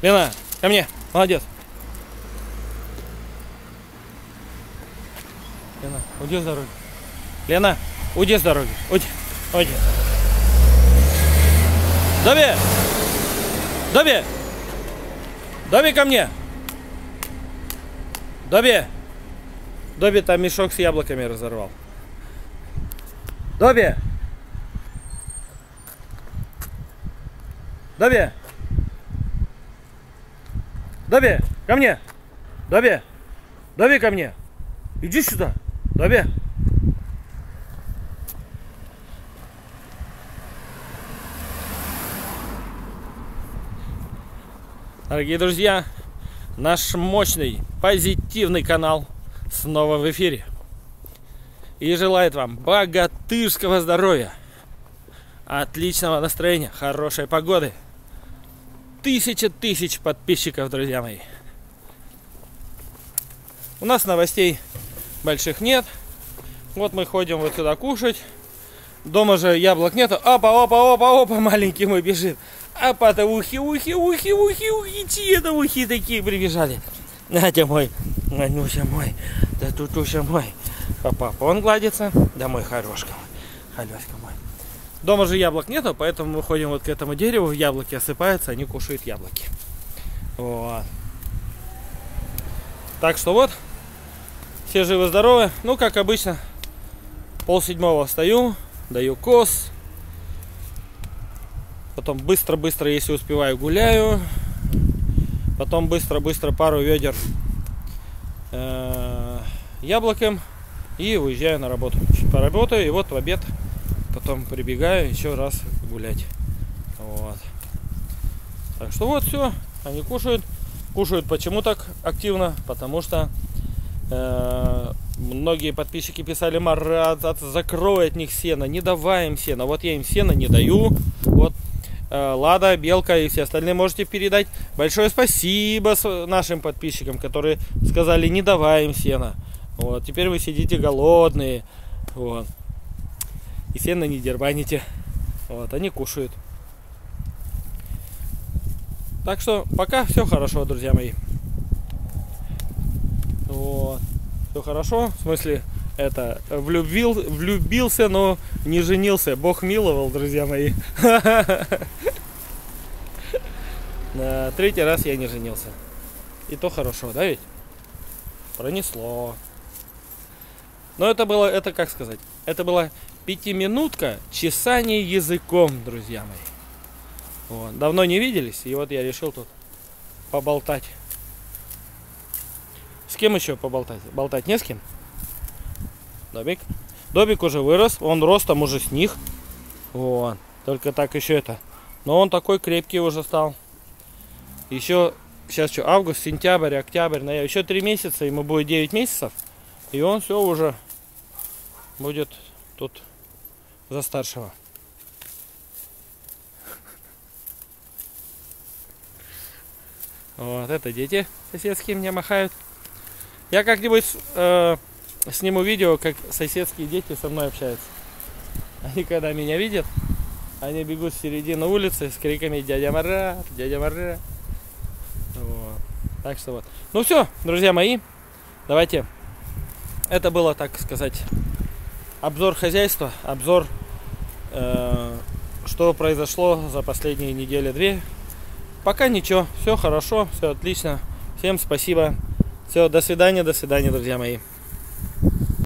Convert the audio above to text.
Лена, ко мне. Молодец. Лена, уйди с дороги. Лена, уйди с дороги. Уйди. Уйди. Добби! Добби! Добби, ко мне! Добби! Добби там мешок с яблоками разорвал. Добби! Добби! Добби, ко мне! Добби! Добби, ко мне! Иди сюда! Добби! Дорогие друзья, наш мощный, позитивный канал снова в эфире. И желает вам богатырского здоровья, отличного настроения, хорошей погоды. Тысяч подписчиков, друзья мои. У нас новостей больших нет. Вот мы ходим вот сюда кушать. Дома же яблок нету. Опа, маленький мой бежит. Опа-то ухи, чьи это ухи такие прибежали? Надя мой, Манюся мой, да Тутуся мой. Папа, он гладится, да мой хорошка, Алёська мой. Дома же яблок нету, поэтому мы ходим вот к этому дереву, яблоки осыпаются, они кушают яблоки. Вот. Так что вот, все живы-здоровы. Ну, как обычно, 6:30 встаю, даю коз. Потом быстро, если успеваю, гуляю. Потом быстро пару ведер яблоком. И уезжаю на работу. Чуть поработаю, и вот в обед потом прибегаю еще раз гулять. Вот. Так что вот все. Они кушают. Кушают почему так активно? Потому что многие подписчики писали: Марат, закрой от них сено, не давай им сено. Вот я им сено не даю. Вот Лада, Белка и все остальные можете передать большое спасибо нашим подписчикам, которые сказали: не давай им сена. Вот, теперь вы сидите голодные. Вот. И сено не дербаните. Вот, они кушают. Так что пока все хорошо, друзья мои. Вот. Все хорошо. В смысле, это влюбился, но не женился. Бог миловал, друзья мои. Третий раз я не женился. И то хорошо, да ведь? Пронесло. Но это как сказать? Это была 5-минутка чесания языком, друзья мои. Вот. Давно не виделись, и вот я решил тут поболтать. С кем еще поболтать? Болтать не с кем. Добик. Добик уже вырос, он ростом уже с них. Вот. Только так еще это. Но он такой крепкий уже стал. Еще сейчас что, август, сентябрь, октябрь, ноябрь. Еще 3 месяца, ему будет 9 месяцев. И он все уже будет тут за старшего. Вот это дети соседские мне махают. Я как-нибудь сниму видео, как соседские дети со мной общаются. Они когда меня видят, они бегут в середину улицы с криками: дядя Марат, дядя Марат. Вот. Так что вот. Ну все, друзья мои, давайте. Это было, так сказать, обзор хозяйства, обзор, что произошло за последние недели-две. Пока ничего, все хорошо, все отлично. Всем спасибо. Все, до свидания, друзья мои.